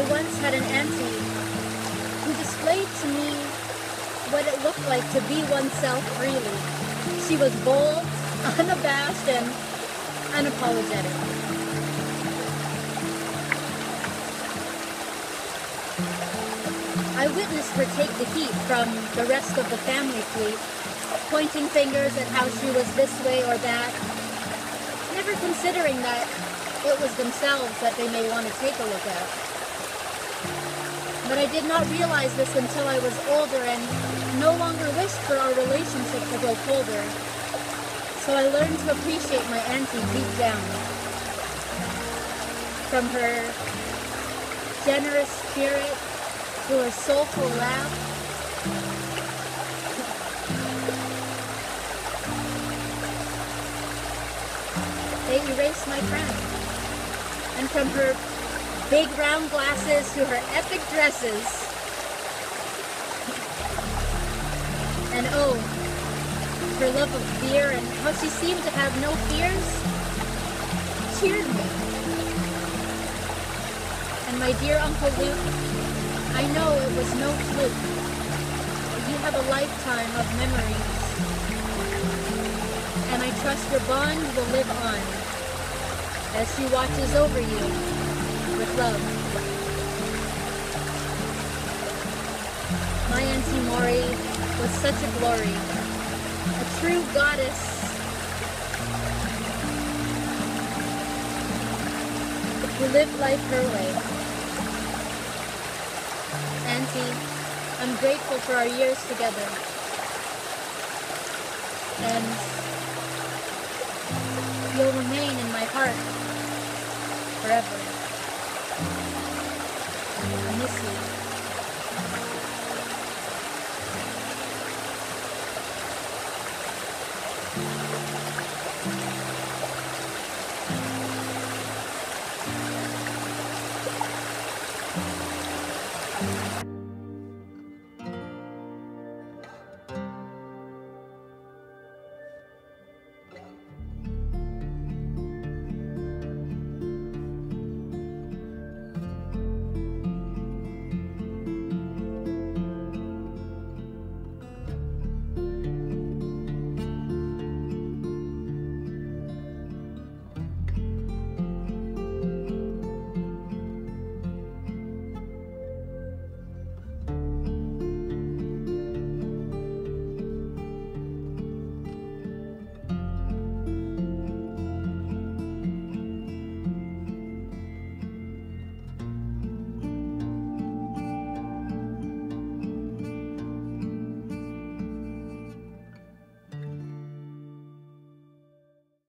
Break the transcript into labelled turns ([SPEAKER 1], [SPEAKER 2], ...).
[SPEAKER 1] once had an auntie who displayed to me what it looked like to be oneself freely. She was bold, unabashed, and unapologetic. I witnessed her take the heat from the rest of the family fleet, pointing fingers at how she was this way or that, never considering that it was themselves that they may want to take a look at. But I did not realize this until I was older and no longer wished for our relationship to grow colder. So I learned to appreciate my auntie deep down. From her generous spirit to her soulful laugh, they erased my frown. And from her big round glasses to her epic dresses, and oh, her love of beer and how she seemed to have no fears, cheered me. And my dear Uncle Luke, I know it was no fluke. You have a lifetime of memories, and I trust your bond will live on as she watches over you with love. My Auntie Mory was such a glory, a true goddess, who lived life her way. Auntie, I'm grateful for our years together, and you'll remain in my heart forever. I miss you.